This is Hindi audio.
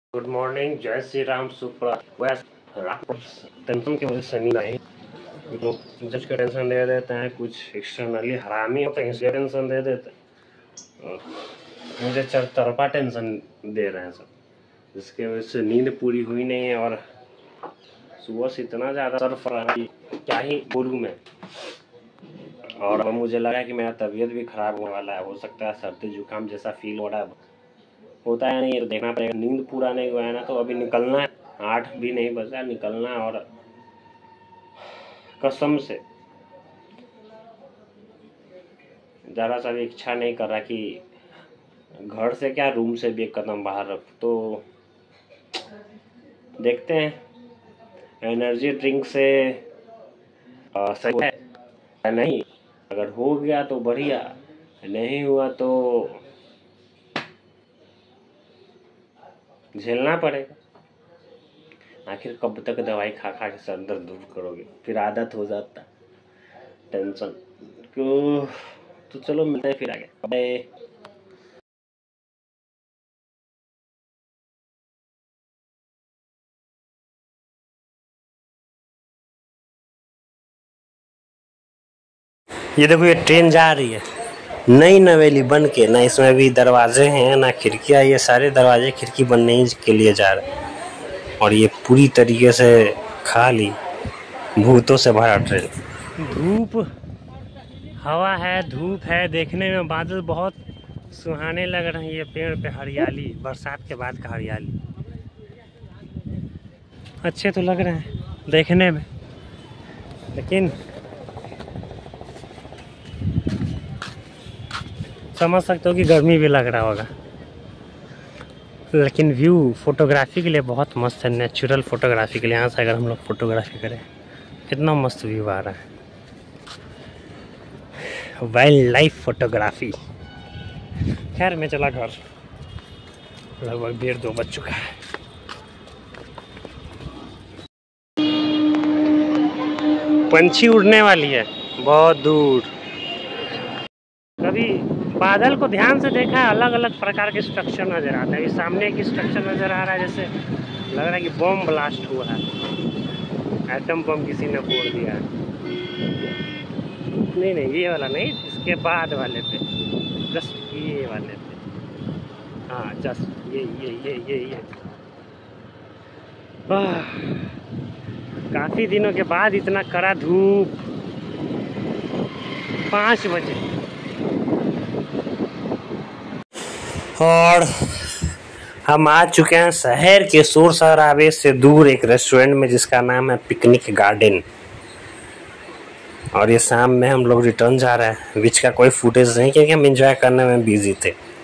गुड मॉर्निंग, जय श्री राम, सुप्रभात। टेंशन की वजह से नींद आई। लोग जज का टेंशन दे देते हैं, कुछ एक्सटर्नली हरामी होते हैं इसलिए टेंशन दे देते हैं। मुझे चरतरफा टेंशन दे रहे हैं सब, जिसकी वजह से नींद पूरी हुई नहीं है। और सुबह से इतना ज़्यादा सर फरा क्या ही बोलूँ मैं। और अब मुझे लगा कि मेरा तबीयत भी ख़राब होने वाला है। हो सकता है सर्दी जुकाम जैसा फील हो रहा है, होता है नहीं, ये तो देखना पड़ेगा। नींद पूरा नहीं हुआ है ना, तो अभी निकलना है। 8 भी नहीं बजा, निकलना है। और कसम से ज़रा सा भी इच्छा नहीं कर रहा कि घर से क्या रूम से भी एक कदम बाहर रख। तो देखते हैं एनर्जी ड्रिंक से सही है नहीं। अगर हो गया तो बढ़िया, नहीं हुआ तो झेलना पड़ेगा। आखिर कब तक दवाई खा खा के सर दर्द दूर करोगे? फिर आदत हो जाता टेंशन क्यों। तो चलो मिलते हैं फिर आगे, बाय। ये देखो, ये ट्रेन जा रही है नई नवेली बन के। ना इसमें भी दरवाजे हैं ना खिड़कियाँ। ये सारे दरवाजे खिड़की बनने ही के लिए जा रहे हैं। और ये पूरी तरीके से खाली भूतों से भरा ट्रेन। धूप हवा है, धूप है, देखने में बादल बहुत सुहाने लग रहे हैं। ये पेड़ पे हरियाली, बरसात के बाद का हरियाली अच्छे तो लग रहे हैं देखने में, लेकिन समझ सकते हो कि गर्मी भी लग रहा होगा। लेकिन व्यू फोटोग्राफी के लिए बहुत मस्त है, नेचुरल फोटोग्राफी के लिए। यहाँ से अगर हम लोग फोटोग्राफी करें कितना मस्त व्यू आ रहा है, वाइल्ड लाइफ फोटोग्राफी। खैर मैं चला घर, लगभग 1:30-2 बज चुका है। पंछी उड़ने वाली है बहुत दूर। कभी बादल को ध्यान से देखा है, अलग अलग प्रकार के स्ट्रक्चर नज़र आता है। सामने एक स्ट्रक्चर नज़र आ रहा है, जैसे लग रहा है कि बम ब्लास्ट हुआ है, एटम बम किसी ने फोड़ दिया है। नहीं नहीं, ये वाला नहीं, इसके बाद वाले पे, जस्ट ये वाले पे। हाँ जस्ट ये काफ़ी दिनों के बाद इतना कड़ा धूप। 5 बजे और हम आ चुके हैं शहर के शोर शराबे से दूर एक रेस्टोरेंट में, जिसका नाम है पिकनिक गार्डन। और ये शाम में हम लोग रिटर्न जा रहे हैं। बीच का कोई फुटेज नहीं, क्योंकि हम एंजॉय करने में बिजी थे।